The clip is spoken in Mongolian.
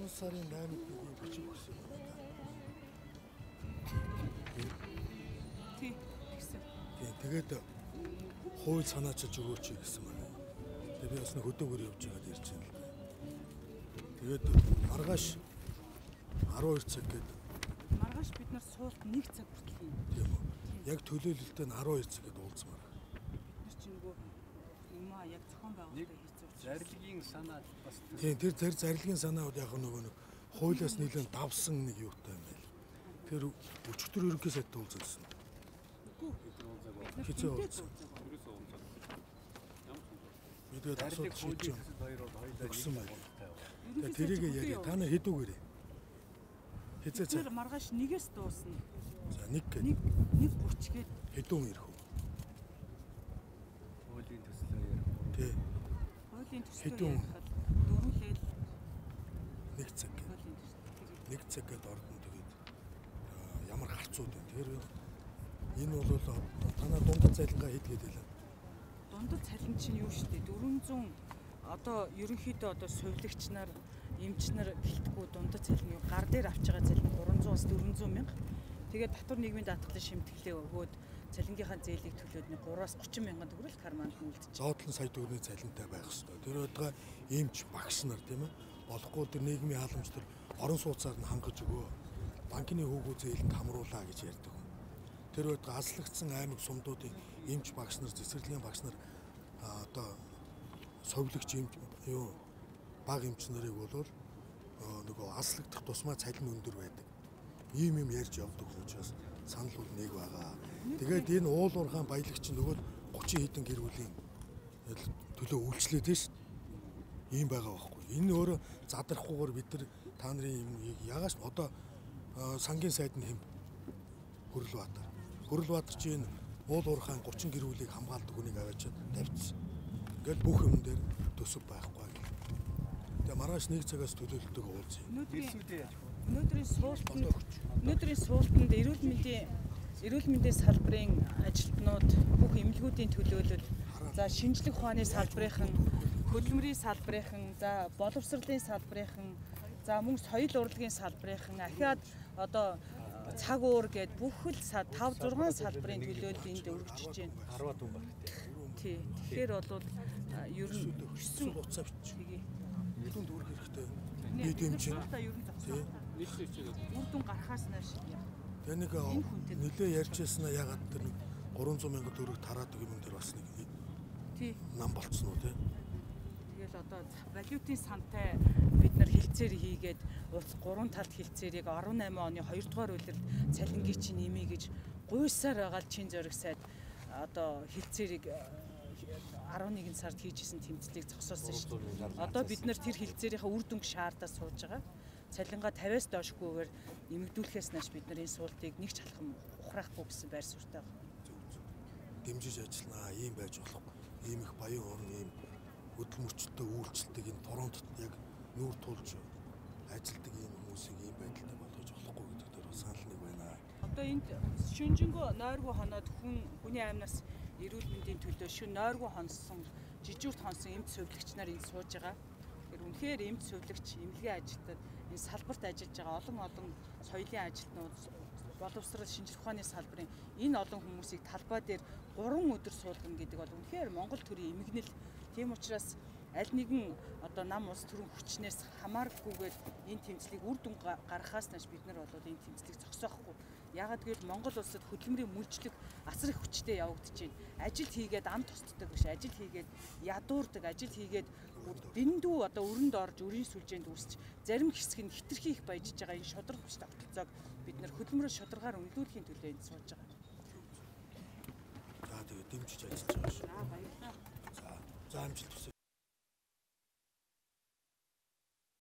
9 сарын 8-нд бичиг өгсөн юм байна. Тий. Тэгсэн. Тэгээд хууль санаачилж өгөөч гэсэн байна. Тэгээд би бас нэг хөдөөгөр явж байгаад ирж байна л да. Тэгээд маргааш 12 цаг гээд маргааш бид нар суулт 1 цаг хүртэл юм. Тийм үү. Яг төлөөлөлтөд нь 12 цаг гээд уулзмаар. Бид нар чи нөгөө юм аа яг зохион байгуулалтыг хийцүү. Зарилгийн санаа бас Тийм тэр зарилгын санаууд яг нөгөө нэг хуулиас нэлээд давсан нэг юутай юм байл. Тэр өчигдөр ерөнхий сайдтай уулзсан. Хэцүү уулзсан. Тэгээд асуудал шийдэж өгсөн байл. Тэгээд тэрийг яриа. Та нар хэдүүгээрээ. Хэзээ Тэр маргааш 1-ээс дуусна. За 1 гээд 1:30 гээд хэдүүн ирэх үү? хуулийн төслөө ярих. Тий. хуулийн төслөө Хэдүүн? ярихад дөрвөлээл 1 цаг гээд. хуулийн төслөө. 1 цаг гээд ордон тэгээд ямар харцууд байна. Тэр энэ бол танаа дундад цайлангаа хэд гээд байлаа. Дундад цалин чинь юу шүү дээ 400 одоо ерөнхийдөө одоо сувилагч нар эмч нар гэлтгүү дундад цалин юу гар дээр авч байгаа цалин 300-аас 400 мянга. Тэгээд татвар нийгмийн даатгалын шимтгэлээ өгөөд цалингийнхаа зээлийг төлөөд 3-аас 30 мянган төгрөг карманд үлдчихэ. Зоодлон сая төгрөгийн цалинтай байх хэрэгтэй. Тэр удаа эмч багш нар тийм ээ болохгүй тэр нийгмийн халамж төр орон сууцаар нь хангаж өгөө. Банкны хүүгүү зээлэнд хамруулаа гэж ярьдаг юм. Тэр удаа аслагдсан аймаг сумдуудын эмч багш нар цэцэрлэгийн багш нар одоо совилагч эмч юу баг эмч нарыг бол нөгөө аслагдах тусмаа цалин өндөр байдаг. Ийм юм ярьж явдаг учраас санал бол нэг байгаа. Тэгээд энэ уул уурхаан баялагч нөгөө 30 хэдэн гэр бүлийн төлөө үйлчлээд байна шүү. Ийм байгаа байхгүй. Энэ өөрөө задрахгүйгээр бид нар та нарын юм ягааш одоо сангийн сайд нь хэм Хөрлбаатар. Хөрлбаатар чи энэ уул уурхаан 30 гэр бүлийг хамгаалдаг хүнийг аваачаад тавьчихсан. Ингээд бүх юм дээр төсөв байхгүй. Тэгээ маргааш 1 цагаас төлөөлөлтөг уулзъя. Өнөөдрийн суултанд эрүүл мэндийн салбарын ажилтнууд бүх эмнэлгүүдийн төлөөлөл за шинжлэх ухааны салбарынхан хөдөлмөрийн салбарынхан за боловсролын салбарынхан за мөн соёл урлагийн салбарынхан ахиад одоо цаг уур гээд бүх л 5-6 салбарын төлөөлөл энд өргөжж байна. 10 хүн баг. Тий. Тэгэхээр бол ер нь 9 уцаа бичиг. Юунд дүүрэх хэрэгтэй. бид Бид юм чинь. Тий. Үр дүн гарахаас нааш яах. Тэгээ нэг нөлөө ярьжсэн нь ягаад тэр 300 мянган төгрөг тараадаг юм дээр бас нэг Тий. нам болцсон уу тий. Тэгэл одоо валютын сантай бид нар хилцээр хийгээд 3 талд хилцээрийг 18 оны 2 дугаар үйлрэлд цалингийн чинь нэмье гэж гуйсаар байгаа чин зориг сайд одоо хилцээрийг 11 сард хийжсэн тэмцлийг зогсоосон шүү дээ. Одоо бид нар тэр хилцээрийнхаа үр дүнг шаардаж сууж байгаа. Цалингаа 50-аас доошгүйгээр нэмэгдүүлэхээс нааш бид нар энэ суултыг нэг ч халахын ухраахгүй гэсэн байр суурьтай байна. Дэмжиж ажилланаа ийм байж болохгүй. Ийм их баян орн ийм хөдөлмөрчтэй үйлчлэлтийг энэ Торонтод яг нүүр тулж ажилдаг ийм хүмүүсийг ийм байдалтай болгож болохгүй гэдэг дээр санал нэг байна. Одоо энд шүнжэнгөө нойргүй хоноод хүний аймнаас эрүүл мэндийн төлөө шүн нойргүй хонсон жижигүрт хонсон эмч сувилагч нар энд сууж байгаа. Тэр үнэхээр эмч сувилагч эмнэлгийн ажилтнууд энэ салбарт ажиллаж байгаа олон соёлын ажилтнууд боловсрол шинжлэх ухааны салбарын энэ олон хүмүүсийг талбай дээр 3 өдөр суулгана гэдэг бол үнэхээр Монгол төрийн эмгэнэл. Тийм учраас аль нэгэн одоо нам улс төрийн хүчнээс хамаарахгүйгээр энэ тэмцлийг үр дүн гаргахаас нааш бид нар бол энэ тэмцлийг зогсоохгүй. Яагаад гэвэл Монгол улсад хөдөлмөрийн мөржлөг асар их хүчтэй явагдаж байна. Ажил хийгээд ам тусддаг биш, ажил хийгээд ядуурдаг, ажил хийгээд дэндүү одоо өрөнд орж өрийн сүлжээнд үүсч зарим хэсэг нь хитрхи их баяжж байгаа энэ шудраг хүч тогтолцоог бид нар хөдөлмөрөөр шударгаар өнлүүлэхийн төлөө энд сууж байгаа. За тэгээ дэмжиж ажиллаж байгаа шүү. За баярлалаа. За амжилт хүсье.